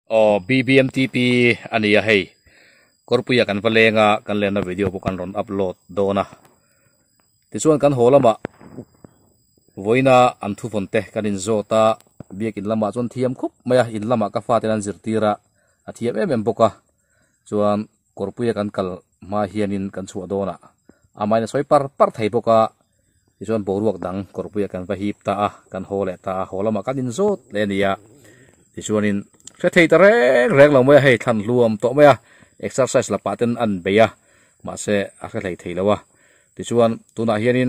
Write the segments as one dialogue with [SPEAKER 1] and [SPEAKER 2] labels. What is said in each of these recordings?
[SPEAKER 1] o BBMTP ania hei korpuya kan valenga kan lena video bu kan ron upload dona tichuan kan holama voina an thu fonte kan in zota biak in lama chon thiam khup maya in lama ka fa tenan zirtira athiam em boka chuan korpuya kan kal ma hianin kan chu dona amaina soi par thai boka tichuan boruak dang korpuya kan va hip ta a kan hole ta holama kan in zot lenia tichuanin sẽ thấy ta rèn lòng mới hay thành luồng tổ mới exercise là pattern ăn bây à mà sẽ cái này thấy đâu à thì chuan tu na hianin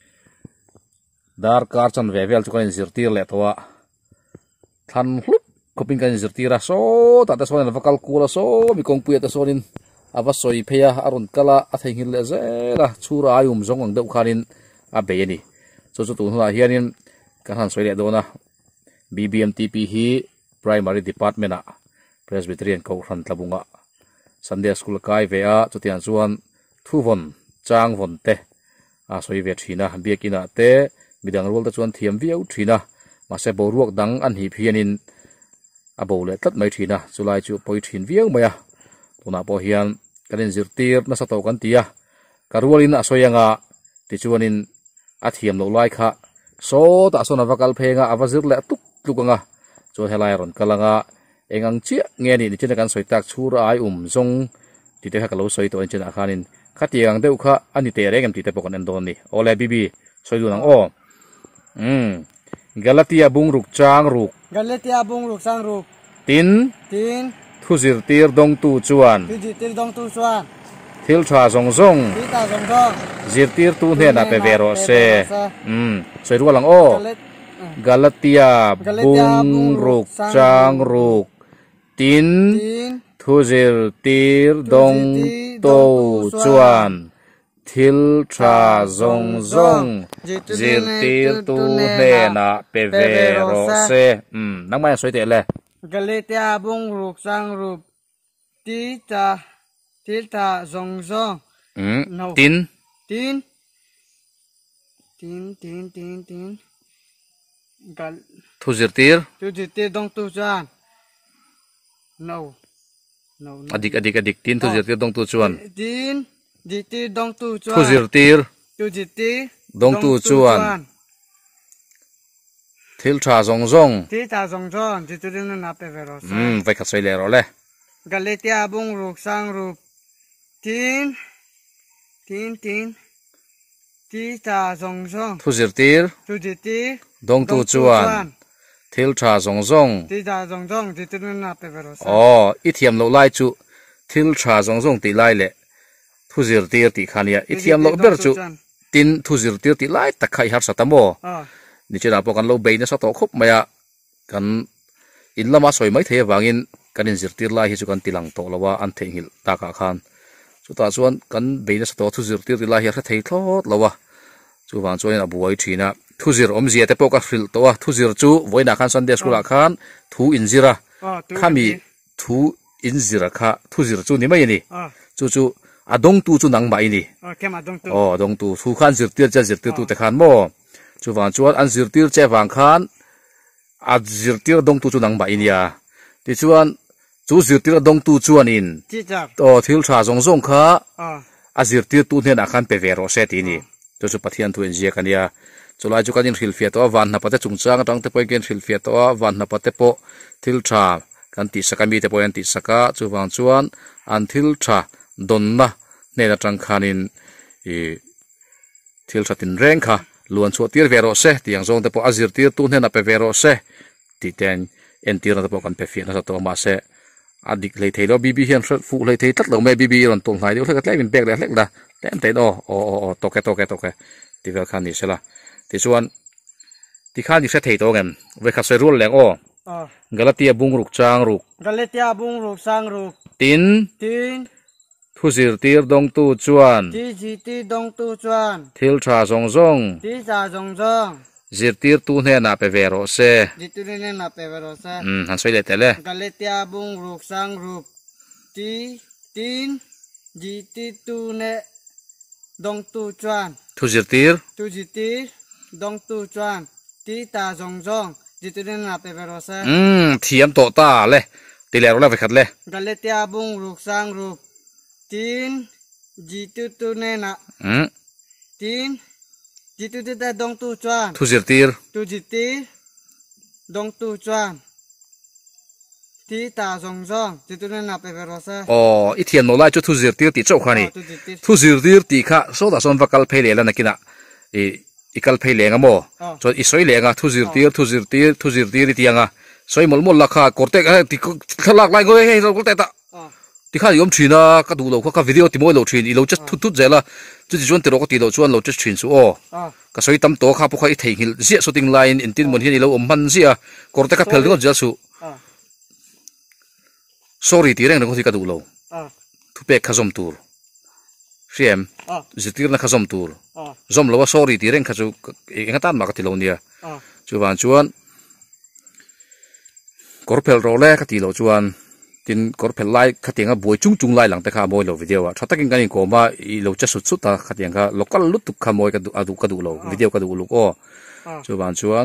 [SPEAKER 1] dar kar chan vevel chu kan zirtir le towa than hlup kopin kan zirtira so ta ta sonin vakal kula so mi kong puya ta sonin ava soi pheya arun kala a thei hil le zera chura ayum zong ang deuh khanin a be ni so tu na hianin kan han soi le dona BBMTP hi primary department a presbyterian ko ran tlabunga sunday school kai ve a chutian chuan thu von chang von te a soi ve thina biakina te midang rol ta chuan thiam viau thina ma se bo ruak dang an hi phianin a bo le tlat mai thina chulai chu poi thin viau maya tuna po hian kanin zirtir na sa to kan tia karwalin a soyanga ti chuanin a thiam lo lai kha so ta sona vakal phenga awazir le tuk tukanga cho helai ron kalanga engang chia nge ni chen kan soitak chura ai zong ti te ha kalo soi to chen a khanin khatiang deuh kha ani te regam ti te pokon en don ni ole bibi soi du nang o galatia bungruk chang ruk tin thuzir tir dong tu chuan thil tha zong zong zirtir tu hne na pe vero se soi ru lang o Galatia bungruk chang ruk tin thuzir tir dong to chuan thil tha zong zong zirtir tu hne na pe vero se nang mai soi te le
[SPEAKER 2] Galatia bungruk chang ruk thil tha zong zong
[SPEAKER 1] tin thuzir tir
[SPEAKER 2] dong tu chuan
[SPEAKER 1] adik tin thuzir tir dong tu chuan
[SPEAKER 2] tin tir dong tu chuan
[SPEAKER 1] thuzir tir dong tu chuan thil tha zong zong
[SPEAKER 2] zirtir na pe vero
[SPEAKER 1] vai khat soi le ro le
[SPEAKER 2] Galatia bungruk sang ruk tin ta zong zong
[SPEAKER 1] thuzir tir dong tu chuan thil tha zong zong
[SPEAKER 2] zirtir na pe vero
[SPEAKER 1] i thiam lo lai chu thil tha zong zong ti lai le thuzir tir ti khania i thiam lo ber chu tin thuzir tir ti lai takhai har satamo ni chena po kan lo beina sa to khop maya kan in lama soi mai the wangin kanin zirtir lai hi chu kan tilang to lawa an thengil ta ka khan chu ta chuan kan beina sa to thuzir tir ti lai hi thei thlot lawa chu wang chuan abuai thina thuzir om zia te po ka hril to thuzir chu voina khan sunday school a khan thu inzira khami thu inzira kha thuzir chu ni mai ni chu adong tu chu nang mai ni dong tu thu khan zirtir tu te khan mo chu wang chuan an zirtir che wang khan a zirtir dong tu chu nang mai ni a ti chuan chu zirtir dong tu chuan in to thil tha zong zong kha a zirtir tu hne na khan pe vero se ti ni chu pathian thu inzia kania chulai chu kanin hril fia to van na pate chungchang tang te poi gen hril fia to van na pate po thil tha kan ti sakami te poi an ti saka chu wang chuan an thil tha donna ne na tang khanin thil tha tin reng kha luan chu tir vero se tiang zong te po azir tir tu hne na pe vero se ti ten en tir na te po kan pe fia na sa to ma se adik lei thei lo bibi hian fu lei thei tat lo me bibi ron tong hai deuh hlek tlai min bek le hlek da tem te no toke ti vel khan ni sela ti chuan ti khan ni se thei to ngam ve kha soi rul leng Galatia bungruk chang ruk tin thuzir tir dong tu chuan thil tha zong zong zirtir tu hne na pe vero se han soi le tele
[SPEAKER 2] Galatia bungruk sang ruk tin tu ne dong tu chuan
[SPEAKER 1] thuzir tir
[SPEAKER 2] dong tu chuan ti ta zong zong zirtir na pe vero se
[SPEAKER 1] thiam to ta le tỷ lệ rồi phải khát lệ
[SPEAKER 2] Galatia bung rục sang rục tin ji tu ne na tin ji tu ta dong tu chuan
[SPEAKER 1] thu zir tir
[SPEAKER 2] tu ji ti dong tu chuan ti ta zong zong ji tu ne na pe verosa
[SPEAKER 1] ít thiền nó lại cho thu zir tir tí châu khani thu zir tir tí khá số đã son vakal phê lệ là nãy kia ikal phê lệ ngamo cho isoi lệ nga thu zir tir tí nga soi mol la kha kortek ti khalak lai goi hei ko ta ti kha yom thina ka du lo kha video ti moi lo thin I lo just thut zela chu ji chuan ti ro ko ti lo chuan lo just thin su o ka soi tam to kha pu khai thei hil zia shooting line in tin mon hi lo om man zia kortek ka phel go ja su sorry ti reng ko ti ka du lo thu pe kha zom tur cm zitir na kha zom tur zom lo sorry ti reng kha chu enga tan ma ka ti lo nia chu ban chuan korpel role ka ti lo chuan tin korpel lai khatinga boi chung lai lang ta kha moi lo video a thatakin kan ko ma I lo cha sut sut ta khatinga local lut tu kha moi ka du lo video ka du lu ko chu ban chuan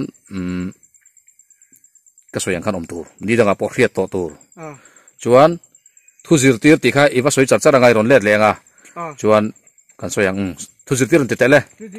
[SPEAKER 1] ka soyang khan om tu ni danga po hriat to tur chuan thu zir tir ti kha iwa soi char char ngai ron let lenga chuan kan soyang thu zir tir te tele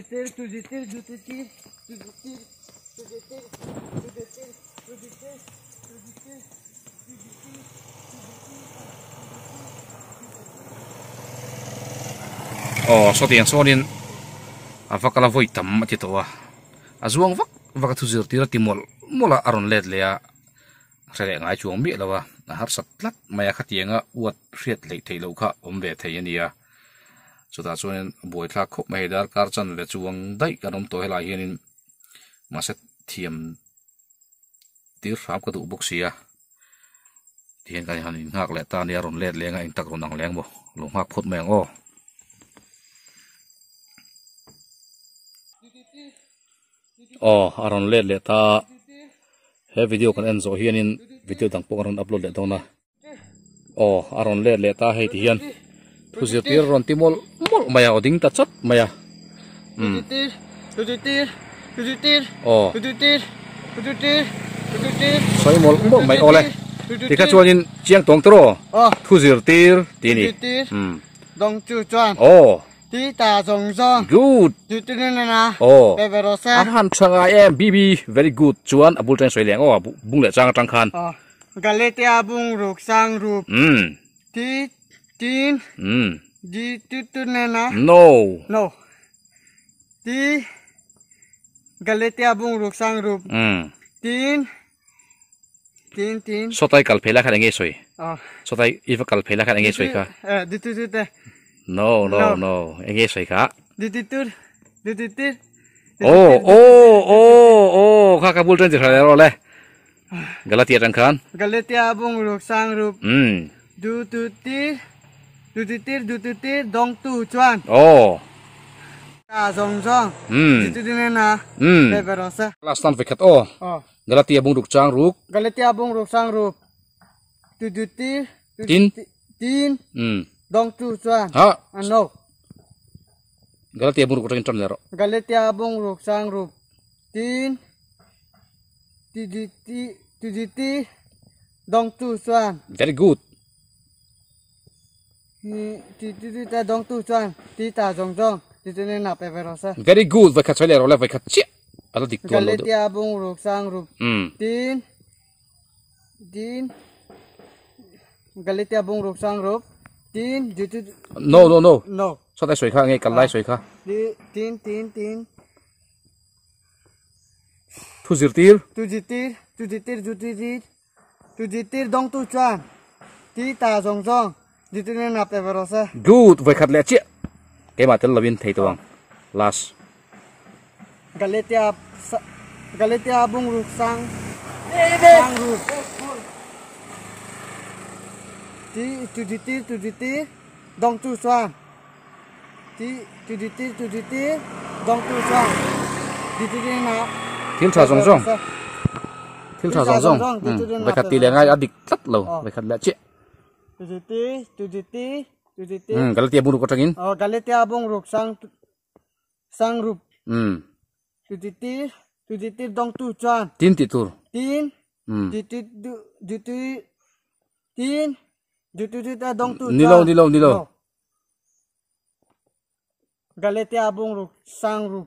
[SPEAKER 1] so tiang so nin avakala voi tam ti to a zuang vak thu zir tir ti mola aron let le a rele ngai chuang mi lawa na har sat lat maya khatianga uat hriat le thei lo kha om ve thei ania chuta chuan boi thla khop mai dar kar chan le chuang dai kanom to hela hianin maset thiam tir ram ka du boxia tien kan han ngak le ta ni aron let lenga in tak ron ang leng bo lo ngak phut meng o aron let le ta he video kan en zo hianin video dang pok aron upload le dona aron let le ta hei ti hian thu zir tir ron ti mol maya oding ta chat maya tu tir soi mol mai ole ti kha chuanin chiang tong tro thu zir tir ti ni
[SPEAKER 2] dong chu chuan ti ta zong zong
[SPEAKER 1] good
[SPEAKER 2] tu tu ne na pe verosa
[SPEAKER 1] han changa bb very good chuan abul train soi leng bung le chang khan
[SPEAKER 2] Galatia bung ruk sang rup ti tin ji tu ne na no ti Galatia bung ruk sang rup tin
[SPEAKER 1] sotai kal phela kha nge soi sotai iwa kal phela kha nge soi kha
[SPEAKER 2] di tu te
[SPEAKER 1] no nge soi kha
[SPEAKER 2] di tu
[SPEAKER 1] kha kabul train thara ro le Galatia tang khan
[SPEAKER 2] Galatia bung ruk sang rup du tu tir dong tu chuan ta zong zong di tu ne na pe verosa
[SPEAKER 1] last time vekat Galatia bung ruk chang ruk
[SPEAKER 2] Galatia bung ruk sang rup tu tir tin dong tu chuan no
[SPEAKER 1] Galatia bung ruk chang lero
[SPEAKER 2] Galatia bung ruk sang rup tin ti dong tu chuan
[SPEAKER 1] very good
[SPEAKER 2] ti ta dong tu chuan ti ta zong zong ti tu ne na pe verosa
[SPEAKER 1] very good vekat chale ro le vekat chi ala dik to
[SPEAKER 2] Galatia bung ruk sang rup tin Galatia bung ruk sang rup tin no
[SPEAKER 1] so ta soi kha nge kal lai soi kha
[SPEAKER 2] tin
[SPEAKER 1] thu zir tir
[SPEAKER 2] tu ji tir dong tu chuan ti ta zong zong di tu ne na pe verosa
[SPEAKER 1] good vekat le chi ke ma tel lovin thei tawang last
[SPEAKER 2] Galatia bung ruk sang rup ti tu ji tir dong tu chuan ti tu ji tir dong tu chuan di tu ne na
[SPEAKER 1] thil tha zong zong vekat ti le ngai adik tat lo vekat le chi
[SPEAKER 2] tu ji tir
[SPEAKER 1] Galatia bung ruk tangin
[SPEAKER 2] Galatia bung ruk sang rup tu ji tir dong tu chuan
[SPEAKER 1] tin ti tur
[SPEAKER 2] tin tin du tu ta dong tu
[SPEAKER 1] ni lo
[SPEAKER 2] galetia bung ruk sang ruk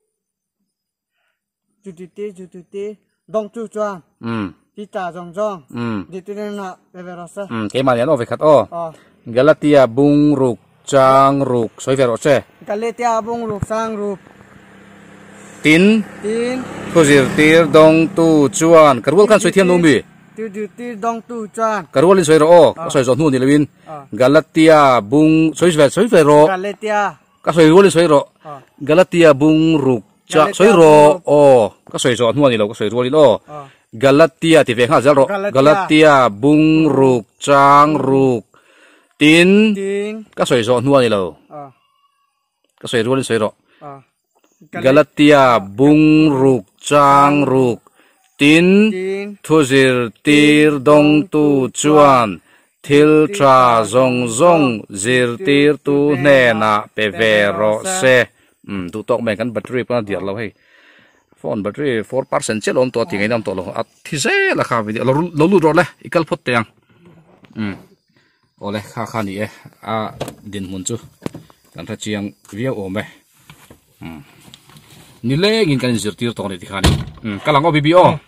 [SPEAKER 2] du tu dong tu chuan ti ta jong di tu na everasa
[SPEAKER 1] cái mà nó phải khát Galatia bung ruk chang ruk soi về rồi xe
[SPEAKER 2] galetia bung ruk sang ruk
[SPEAKER 1] tin thu zir tir dong tu chuan karwal kan soi thiam no mi
[SPEAKER 2] tu dong tu chuan
[SPEAKER 1] karwal in soi ro soi zo nu ni lewin Galatia bung soi ve ro
[SPEAKER 2] galetia
[SPEAKER 1] ka soi ro soi ro Galatia bung ruk cha soi ro ka soi zo nu ni lo ka soi ro ni lo Galatia ti ve ha zal ro Galatia bung ruk chang ruk tin ka soi zo nu ni lo ka soi ro ni soi ro Galatia bung ruk chang ruk tin thu zir tir dong tu chuan thil tra zong zir tir tu ne na pe ve ro se tu tok me kan battery pa diar lo hei phone battery 4% che lom to ti ngai nam to lo at thi se la kha vi lo lu ro le ikal phot te ang ole kha ni e a din mun chu kan tha chiang via o me ni le ngin kan zir tir to ni ti khani kalang o bibi o